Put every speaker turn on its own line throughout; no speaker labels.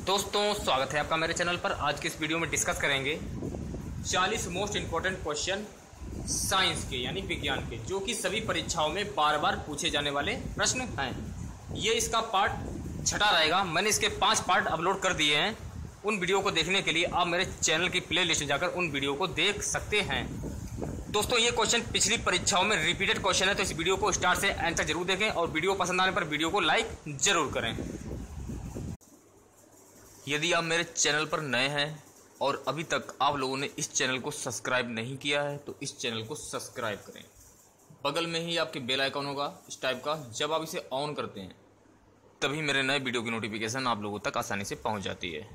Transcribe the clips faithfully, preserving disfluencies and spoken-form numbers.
दोस्तों स्वागत है आपका मेरे चैनल पर। आज के इस वीडियो में डिस्कस करेंगे चालीस मोस्ट इंपॉर्टेंट क्वेश्चन साइंस के यानी विज्ञान के, जो कि सभी परीक्षाओं में बार बार पूछे जाने वाले प्रश्न हैं। ये इसका पार्ट छठा रहेगा। मैंने इसके पांच पार्ट अपलोड कर दिए हैं। उन वीडियो को देखने के लिए आप मेरे चैनल की प्ले लिस्ट में जाकर उन वीडियो को देख सकते हैं। दोस्तों ये क्वेश्चन पिछली परीक्षाओं में रिपीटेड क्वेश्चन है, तो इस वीडियो को स्टार्ट से एंड तक जरूर देखें और वीडियो पसंद आने पर वीडियो को लाइक जरूर करें। यदि आप मेरे चैनल पर नए हैं और अभी तक आप लोगों ने इस चैनल को सब्सक्राइब नहीं किया है तो इस चैनल को सब्सक्राइब करें। बगल में ही आपके बेल आइकन होगा इस टाइप का, जब आप इसे ऑन करते हैं तभी मेरे नए वीडियो की नोटिफिकेशन आप लोगों तक आसानी से पहुंच जाती है।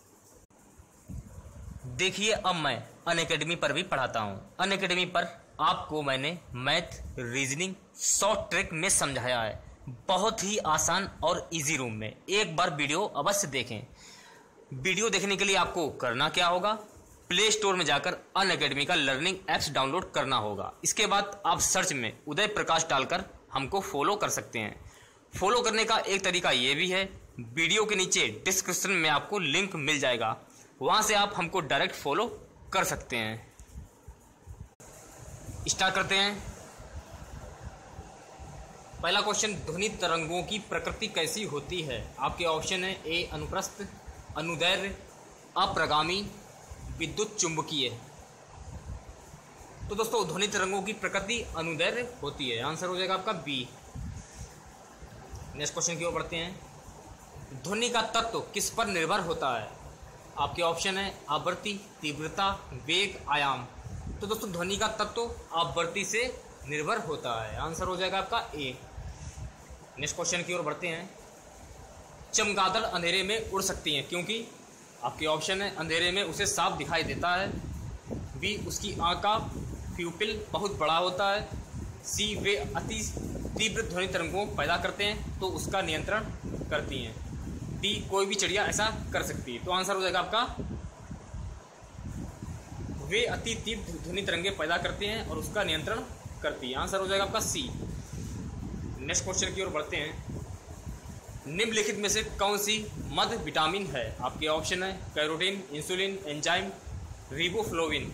देखिए अब मैं अनअकैडमी पर भी पढ़ाता हूं। अनअकैडमी पर आपको मैंने मैथ रीजनिंग शॉर्ट ट्रिक में समझाया है, बहुत ही आसान और इजी रूम में। एक बार वीडियो अवश्य देखें। वीडियो देखने के लिए आपको करना क्या होगा, प्ले स्टोर में जाकर अनअकैडमी का लर्निंग एप्स डाउनलोड करना होगा। इसके बाद आप सर्च में उदय प्रकाश डालकर हमको फॉलो कर सकते हैं। फॉलो करने का एक तरीका ये भी है, वीडियो के नीचे डिस्क्रिप्शन में आपको लिंक मिल जाएगा, वहां से आप हमको डायरेक्ट फॉलो कर सकते हैं। स्टार्ट करते हैं। पहला क्वेश्चन, ध्वनि तरंगों की प्रकृति कैसी होती है? आपके ऑप्शन है ए अनुप्रस्थ, अनुदैर्घ्य, अप्रगामी, विद्युत चुंबकीय। तो दोस्तों ध्वनि तरंगों की प्रकृति अनुदैर्घ्य होती है, आंसर हो जाएगा आपका बी। नेक्स्ट क्वेश्चन की ओर बढ़ते हैं। ध्वनि का तत्व किस पर निर्भर होता है? आपके ऑप्शन है आवृत्ति, तीव्रता, वेग, आयाम। तो दोस्तों ध्वनि का तत्व आवृत्ति से निर्भर होता है, आंसर हो जाएगा आपका ए। नेक्स्ट क्वेश्चन की ओर बढ़ते हैं। चमगादड़ अंधेरे में उड़ सकती हैं क्योंकि? आपके ऑप्शन है अंधेरे में उसे साफ दिखाई देता है, बी उसकी आंख का प्यूपिल बहुत बड़ा होता है, सी वे अति तीव्र ध्वनि तरंगों पैदा करते हैं तो उसका नियंत्रण करती हैं, डी कोई भी चिड़िया ऐसा कर सकती है। तो आंसर हो जाएगा आपका वे अति तीव्र ध्वनि तरंगे पैदा करते हैं और उसका नियंत्रण करती है, आंसर हो जाएगा आपका सी। नेक्स्ट क्वेश्चन की ओर बढ़ते हैं। निम्नलिखित में से कौन सी मध विटामिन है? आपके ऑप्शन है कैरोटीन, इंसुलिन, एंजाइम, रिबोफ्लोविन।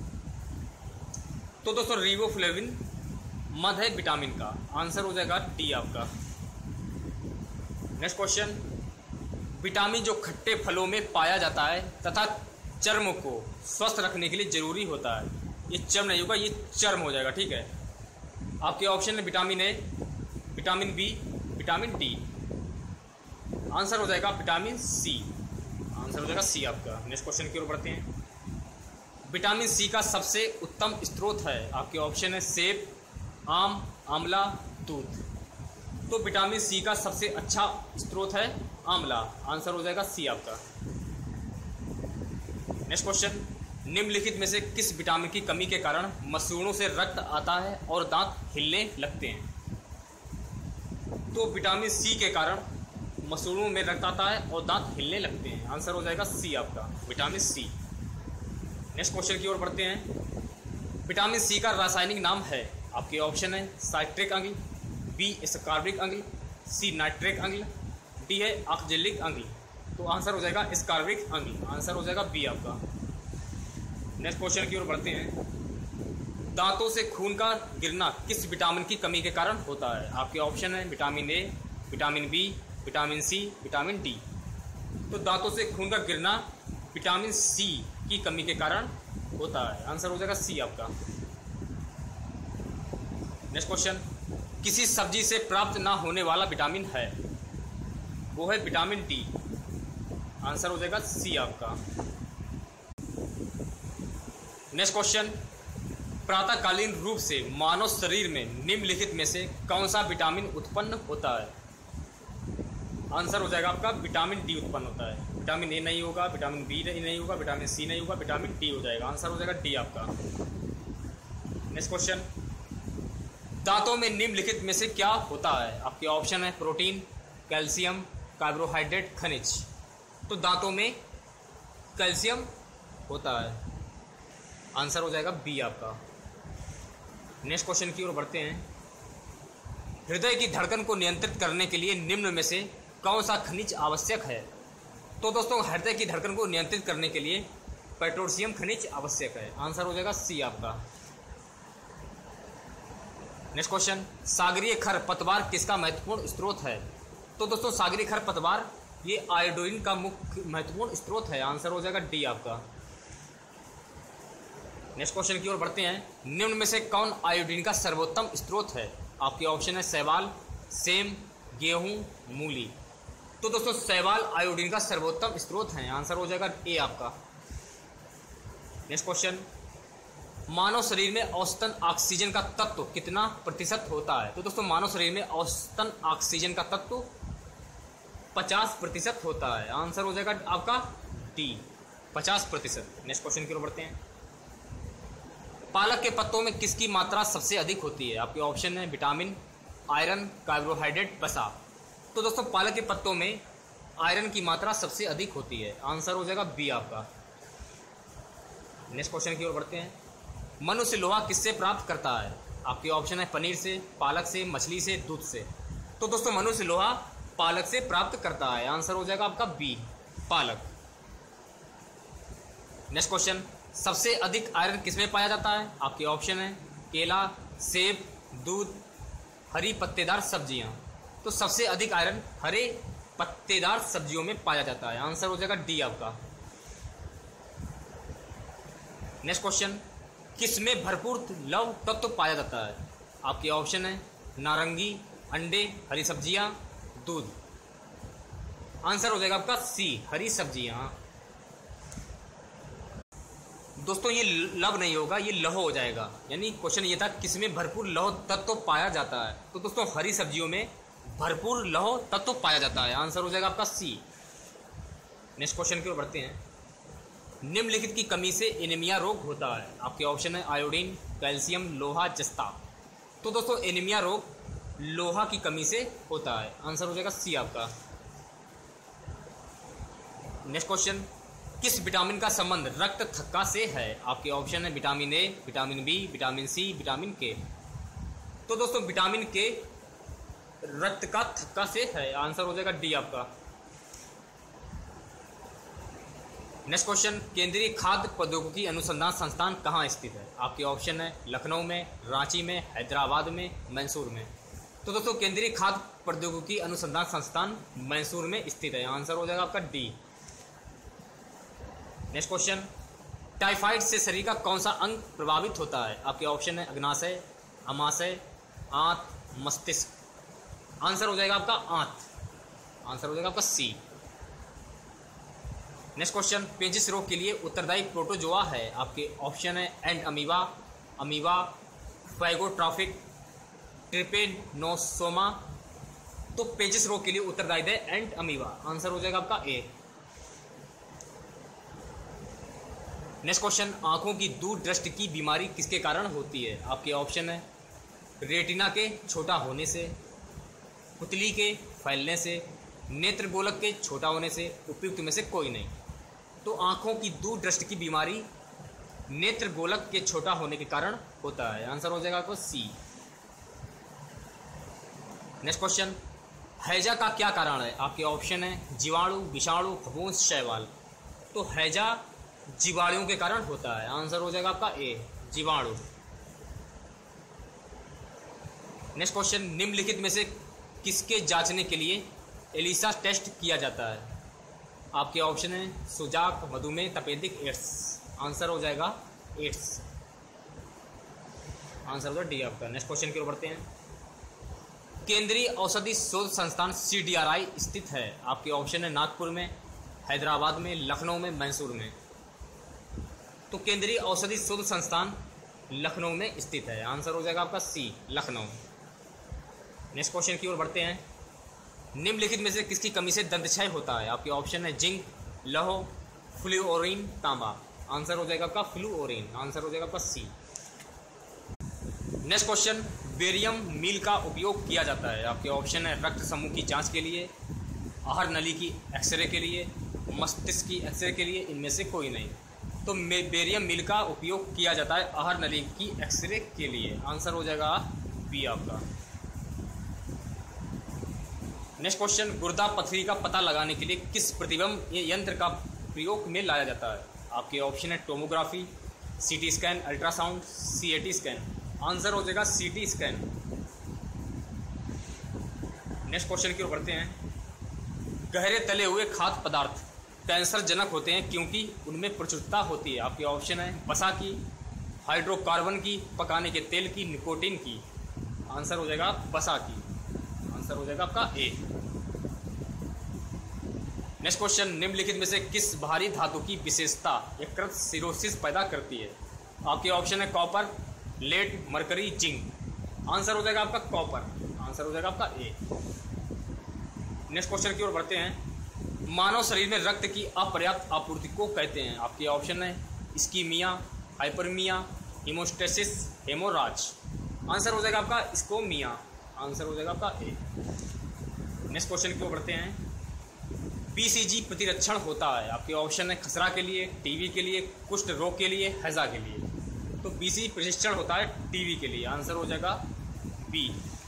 तो दोस्तों रिबोफ्लोविन मध है विटामिन का, आंसर हो जाएगा डी आपका। नेक्स्ट क्वेश्चन, विटामिन जो खट्टे फलों में पाया जाता है तथा चर्म को स्वस्थ रखने के लिए जरूरी होता है, ये चर्म नहीं होगा, ये चर्म हो जाएगा, ठीक है। आपके ऑप्शन है vitamin A, vitamin B, vitamin D. Answer हो जाएगा विटामिन सी, आंसर हो जाएगा सी आपका। नेक्स्ट क्वेश्चन की ओर बढ़ते हैं। विटामिन सी का सबसे उत्तम स्रोत है? आपके ऑप्शन है सेब, आम, आंवला, दूध। तो विटामिन सी का सबसे अच्छा स्रोत है आंवला, आंसर हो जाएगा सी आपका। नेक्स्ट क्वेश्चन, निम्नलिखित में से किस विटामिन की कमी के कारण मसूड़ों से रक्त आता है और दांत हिलने लगते हैं? तो विटामिन सी के कारण मसूड़ों में रक्त आता है और दांत हिलने लगते हैं, आंसर हो जाएगा सी आपका, विटामिन सी। नेक्स्ट क्वेश्चन की ओर बढ़ते हैं। विटामिन सी का रासायनिक नाम है? आपके ऑप्शन है साइट्रिक अम्ल, बी एस्कॉर्बिक अम्ल, सी नाइट्रिक अम्ल, डी है ऑक्जेलिक अम्ल। तो आंसर हो जाएगा एस्कॉर्बिक अम्ल, आंसर हो जाएगा बी आपका। नेक्स्ट क्वेश्चन की ओर बढ़ते हैं। दांतों से खून का गिरना किस विटामिन की कमी के कारण होता है? आपके ऑप्शन है vitamin A, vitamin B, vitamin C, vitamin D. तो दांतों से खून का गिरना विटामिन सी की कमी के कारण होता है, आंसर हो जाएगा सी आपका। नेक्स्ट क्वेश्चन, किसी सब्जी से प्राप्त ना होने वाला विटामिन है? वो है विटामिन डी, आंसर हो जाएगा सी आपका। नेक्स्ट क्वेश्चन, प्रातःकालीन रूप से मानव शरीर में निम्नलिखित में से कौन सा विटामिन उत्पन्न होता है? आंसर हो जाएगा आपका विटामिन डी उत्पन्न होता है। विटामिन ए नहीं होगा, विटामिन बी नहीं होगा, विटामिन सी नहीं होगा, विटामिन डी हो जाएगा, आंसर हो जाएगा डी आपका। नेक्स्ट क्वेश्चन, दांतों में निम्नलिखित में से क्या होता है? आपके ऑप्शन है प्रोटीन, कैल्शियम, कार्बोहाइड्रेट, खनिज। तो दांतों में कैल्शियम होता है, आंसर हो जाएगा बी आपका। नेक्स्ट क्वेश्चन की ओर बढ़ते हैं। हृदय की धड़कन को नियंत्रित करने के लिए निम्न में से कौन सा खनिज आवश्यक है? तो दोस्तों हृदय की धड़कन को नियंत्रित करने के लिए पोटेशियम खनिज आवश्यक है। आंसर हो जाएगा सी आपका। नेक्स्ट क्वेश्चन, सागरीय खरपतवार किसका महत्वपूर्ण स्रोत है? तो दोस्तों सागरीय खरपतवार ये आयोडीन का मुख्य महत्वपूर्ण स्रोत है। आंसर हो जाएगा डी आपका। नेक्स्ट क्वेश्चन की ओर बढ़ते हैं। निम्न में से कौन आयोडीन का सर्वोत्तम स्रोत है? आपके ऑप्शन है शैवाल, सेम, गेहूं, मूली। तो दोस्तों शैवाल आयोडीन का सर्वोत्तम स्रोत है। आंसर हो जाएगा ए आपका। नेक्स्ट क्वेश्चन, मानव शरीर में औसतन ऑक्सीजन का तत्व कितना प्रतिशत होता है? तो दोस्तों मानव शरीर में औसतन ऑक्सीजन का तत्व पचास प्रतिशत होता है। आंसर हो जाएगा आपका डी, पचास प्रतिशत। नेक्स्ट क्वेश्चन की ओर बढ़ते हैं। पालक के पत्तों में किसकी मात्रा सबसे अधिक होती है? आपके ऑप्शन है विटामिन, आयरन, कार्बोहाइड्रेट, वसा। तो दोस्तों पालक के पत्तों में आयरन की मात्रा सबसे अधिक होती है। आंसर हो जाएगा बी आपका। नेक्स्ट क्वेश्चन की ओर बढ़ते हैं। मनुष्य लोहा किससे प्राप्त करता है? आपके ऑप्शन है पनीर से, पालक से, मछली से, दूध से। तो दोस्तों मनुष्य लोहा पालक से प्राप्त करता है। आंसर हो जाएगा आपका बी, पालक। नेक्स्ट क्वेश्चन, सबसे अधिक आयरन किसमें पाया जाता है? आपके ऑप्शन है केला, सेब, दूध, हरी पत्तेदार सब्जियां। तो सबसे अधिक आयरन हरे पत्तेदार सब्जियों में पाया जाता है। आंसर हो जाएगा डी आपका। नेक्स्ट क्वेश्चन, किसमें भरपूर लौह तत्व तो पाया जाता है? आपके ऑप्शन है नारंगी, अंडे, हरी सब्जियां, दूध। आंसर हो जाएगा आपका सी, हरी सब्जियां। दोस्तों ये लव नहीं होगा, ये लौह हो जाएगा। यानी क्वेश्चन ये था किसमें भरपूर लौह तत्व तो पाया जाता है? तो दोस्तों हरी सब्जियों में भरपूर लौह तत्व तो पाया जाता है। आंसर हो जाएगा आपका सी। नेक्स्ट क्वेश्चन की ओर बढ़ते हैं। निम्नलिखित की कमी से एनीमिया रोग होता है। आपके ऑप्शन है आयोडीन, कैल्शियम, लोहा, जस्ता। तो दोस्तों एनीमिया रोग लोहा की कमी से होता है। आंसर हो जाएगा सी आपका। नेक्स्ट क्वेश्चन, किस विटामिन का संबंध रक्त थक्का से है? आपके ऑप्शन है vitamin A, vitamin B, vitamin C, vitamin K. तो दोस्तों विटामिन के रक्त का थक्का से है। आंसर हो जाएगा डी आपका। नेक्स्ट क्वेश्चन, केंद्रीय खाद्य प्रौद्योगिकी अनुसंधान संस्थान कहाँ स्थित है? आपके ऑप्शन है लखनऊ में, रांची में, हैदराबाद में, मैसूर में। तो दोस्तों केंद्रीय खाद्य प्रौद्योगिकी अनुसंधान संस्थान मैसूर में स्थित है। आंसर हो जाएगा आपका डी। नेक्स्ट क्वेश्चन, टाइफाइड से शरीर का कौन सा अंग प्रभावित होता है? आपके ऑप्शन है अग्नाशय, अमाशय, आंत, मस्तिष्क। आंसर हो जाएगा आपका आंत। आंसर हो जाएगा आपका सी। नेक्स्ट क्वेश्चन, पेजिस रोग के लिए उत्तरदायी प्रोटोजोआ है। आपके ऑप्शन है entamoeba, amoeba, phagotrophic, trypanosoma. तो पेजिस रोग के लिए उत्तरदायी है एंड अमीबा। आंसर हो जाएगा आपका ए। नेक्स्ट क्वेश्चन, आंखों की दूरदृष्टि की बीमारी किसके कारण होती है? आपके ऑप्शन है रेटिना के छोटा होने से, पुतली के फैलने से, नेत्र गोलक के छोटा होने से, उपयुक्त में से कोई नहीं। तो आंखों की दूरदृष्टि की बीमारी नेत्र गोलक के छोटा होने के कारण होता है। आंसर हो जाएगा आपको सी। नेक्स्ट क्वेश्चन, हैजा का क्या कारण है? आपके ऑप्शन है जीवाणु, विषाणु, फफूंद, शैवाल। तो हैजा जीवाणुओं के कारण होता है। आंसर हो जाएगा आपका ए, जीवाणु। नेक्स्ट क्वेश्चन, निम्नलिखित में से किसके जांचने के लिए एलिसा टेस्ट किया जाता है? आपके ऑप्शन है सुजाक, मधुमेह, तपेदिक, एड्स। आंसर हो जाएगा एड्स। आंसर होगा डी आपका। नेक्स्ट क्वेश्चन की ओर बढ़ते हैं। केंद्रीय औषधि शोध संस्थान सी डी आर आई स्थित है। आपके ऑप्शन है नागपुर में, हैदराबाद में, लखनऊ में, मैसूर में। तो केंद्रीय औषधि शोध संस्थान लखनऊ में स्थित है। आंसर हो जाएगा आपका सी, लखनऊ। नेक्स्ट क्वेश्चन की ओर बढ़ते हैं। निम्नलिखित में से किसकी कमी से दंत क्षय होता है? आपके ऑप्शन है जिंक, लौह, फ्लूओरीन, तांबा। आंसर हो जाएगा आपका फ्लूओरीन। आंसर हो जाएगा आपका C. Next question, barium meal का उपयोग किया जाता है। आपके ऑप्शन है रक्त समूह की जांच के लिए, आहार नली की एक्सरे के लिए, मस्तिष्क की एक्सरे के लिए, इनमें से कोई नहीं। तो बेरियम मील का उपयोग किया जाता है आहार नली की एक्सरे के लिए। आंसर हो जाएगा बी आपका। नेक्स्ट क्वेश्चन, गुर्दा पथरी का पता लगाने के लिए किस प्रतिबंब यंत्र का प्रयोग में लाया जाता है? आपके ऑप्शन है tomography, CT scan, ultrasound, CAT scan. Answer हो जाएगा सीटी स्कैन। नेक्स्ट क्वेश्चन की ओर बढ़ते हैं। गहरे तले हुए खाद्य पदार्थ कैंसर जनक होते हैं क्योंकि उनमें प्रचुरता होती है। आपके ऑप्शन है वसा की, हाइड्रोकार्बन की, पकाने के तेल की, निकोटीन की। आंसर हो जाएगा वसा की। आंसर हो जाएगा आपका ए। नेक्स्ट क्वेश्चन, निम्नलिखित में से किस भारी धातु की विशेषता यकृत सिरोसिस पैदा करती है? आपके ऑप्शन है copper, lead, mercury, zinc. Answer हो जाएगा आपका कॉपर। आंसर हो जाएगा आपका ए। नेक्स्ट क्वेश्चन की ओर बढ़ते हैं। मानव शरीर में रक्त की अपर्याप्त आपूर्ति को कहते हैं। आपके ऑप्शन है ischaemia, hyperaemia, haemostasis, haemorrhage. Answer हो जाएगा आपका इस्कोमिया। आंसर हो जाएगा आपका ए। नेक्स्ट क्वेश्चन की ओर बढ़ते हैं। पीसीजी प्रतिरक्षण होता है। आपके ऑप्शन है खसरा के लिए, टीबी के लिए, कुष्ठ रोग के लिए, हैजा के लिए। तो पीसीजी प्रतिरक्षण होता है टीबी के लिए। आंसर हो जाएगा बी।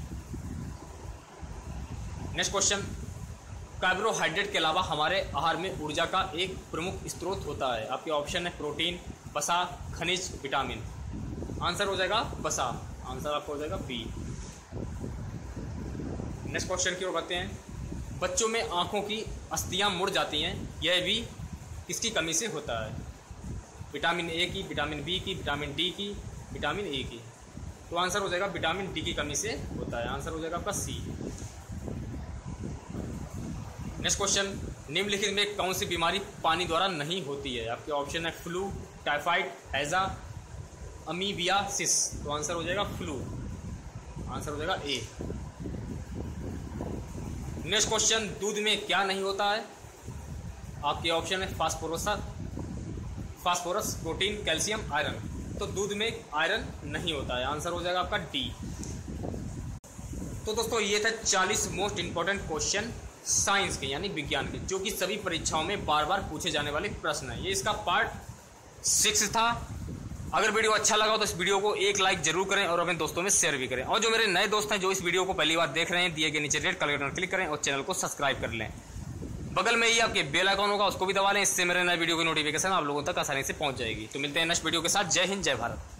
नेक्स्ट क्वेश्चन, कार्बोहाइड्रेट के अलावा हमारे आहार में ऊर्जा का एक प्रमुख स्रोत होता है। आपके ऑप्शन है प्रोटीन, वसा, खनिज, विटामिन। आंसर हो जाएगा वसा। आंसर आपका हो जाएगा बी। नेक्स्ट क्वेश्चन की ओर बढ़ते हैं। बच्चों में आंखों की अस्थियां मुड़ जाती हैं, यह भी किसकी कमी से होता है? विटामिन ए की, विटामिन बी की, विटामिन डी की, विटामिन ए की। तो आंसर हो जाएगा विटामिन डी की कमी से होता है। आंसर हो जाएगा आपका सी। नेक्स्ट क्वेश्चन, निम्नलिखित में कौन सी बीमारी पानी द्वारा नहीं होती है? आपके ऑप्शन है फ्लू, टाइफाइड, हैजा, अमीबियासिस। तो आंसर हो जाएगा फ्लू। आंसर हो जाएगा ए। नेक्स्ट क्वेश्चन, दूध में क्या नहीं होता है? आपके ऑप्शन है phosphorus, phosphorus, protein, calcium, iron. तो दूध में आयरन नहीं होता है। आंसर हो जाएगा आपका डी। तो दोस्तों ये था चालीस मोस्ट इंपॉर्टेंट क्वेश्चन साइंस के यानी विज्ञान के, जो कि सभी परीक्षाओं में बार बार पूछे जाने वाले प्रश्न है। ये इसका पार्ट सिक्स था। अगर वीडियो अच्छा लगा तो इस वीडियो को एक लाइक जरूर करें और अपने दोस्तों में शेयर भी करें। और जो मेरे नए दोस्त हैं जो इस वीडियो को पहली बार देख रहे हैं, दिए गए नीचे रेड कलर बटन क्लिक करें और चैनल को सब्सक्राइब कर लें। बगल में ही आपके बेल आइकन होगा, उसको भी दबा लें। इससे मेरे नए वीडियो की नोटिफिकेशन आप लोगों तक आसानी से पहुंच जाएगी। तो मिलते हैं नेक्स्ट वीडियो के साथ। जय हिंद, जय भारत।